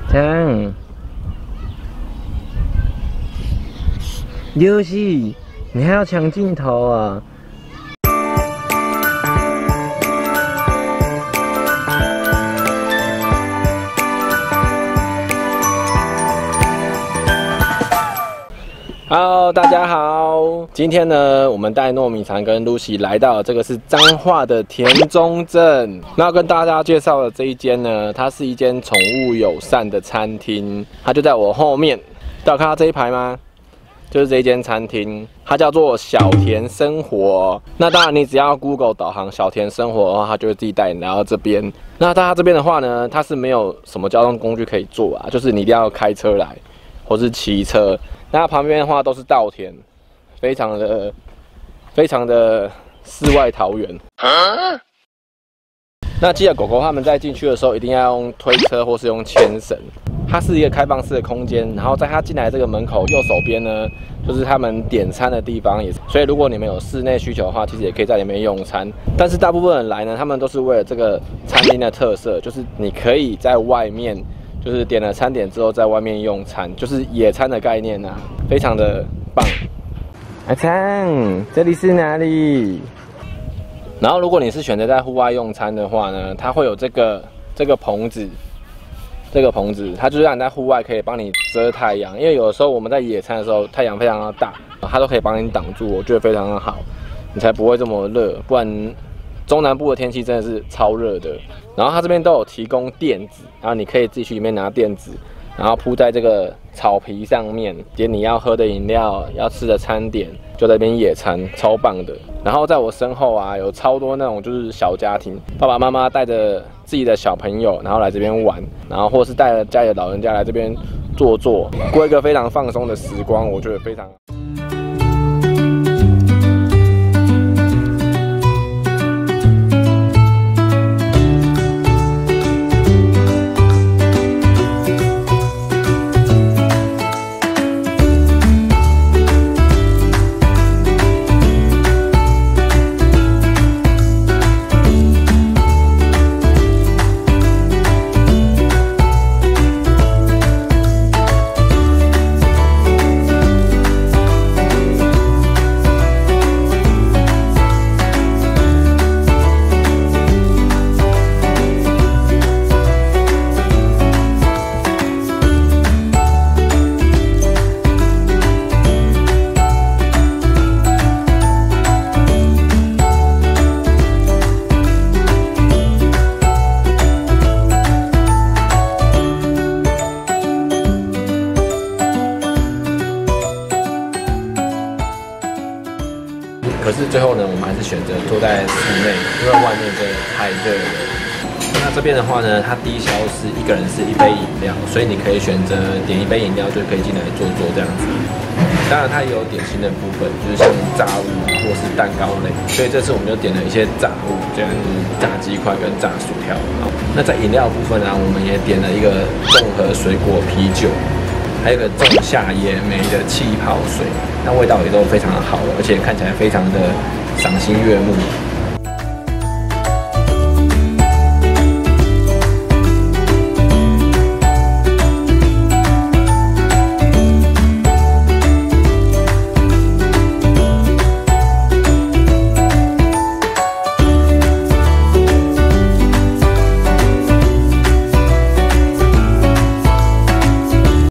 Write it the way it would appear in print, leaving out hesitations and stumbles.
这样，游戏，你还要抢镜头啊？ Hello， 大家好。今天呢，我们带糯米肠跟 Lucy 来到这个是彰化的田中镇。那要跟大家介绍的这一间呢，它是一间宠物友善的餐厅，它就在我后面。大家看到这一排吗？就是这一间餐厅，它叫做小田生活。那当然，你只要 Google 导航小田生活的话，它就会自己带你来到这边。那到它这边的话呢，它是没有什么交通工具可以坐啊，就是你一定要开车来，或是骑车。 那旁边的话都是稻田，非常的世外桃源。那记得狗狗它们在进去的时候一定要用推车或是用牵绳。它是一个开放式的空间，然后在它进来这个门口右手边呢，就是他们点餐的地方也是。所以如果你们有室内需求的话，其实也可以在里面用餐。但是大部分人来呢，他们都是为了这个餐厅的特色，就是你可以在外面。 就是点了餐点之后，在外面用餐，就是野餐的概念啊，非常的棒。阿昌，这里是哪里？然后，如果你是选择在户外用餐的话呢，它会有这个棚子，它就是让你在户外可以帮你遮太阳，因为有的时候我们在野餐的时候，太阳非常的大，它都可以帮你挡住，我觉得非常的好，你才不会这么热，不然。 中南部的天气真的是超热的，然后它这边都有提供垫子，然后你可以自己去里面拿垫子，然后铺在这个草皮上面，点你要喝的饮料、要吃的餐点，就在这边野餐，超棒的。然后在我身后啊，有超多那种就是小家庭，爸爸妈妈带着自己的小朋友，然后来这边玩，然后或是带着家里的老人家来这边坐，过一个非常放松的时光，我觉得非常。 可是最后呢，我们还是选择坐在室内，因为外面真的太热了。那这边的话呢，它低消是一个人是1杯饮料，所以你可以选择点1杯饮料就可以进来坐这样子。当然它也有点心的部分，就是像炸物啊或是蛋糕类。所以这次我们就点了一些炸物，这样子炸鸡块跟炸薯条。那在饮料部分呢，我们也点了一个综合水果啤酒。 还有一个仲夏野莓的气泡水，那味道也都非常的好，而且看起来非常的赏心悦目。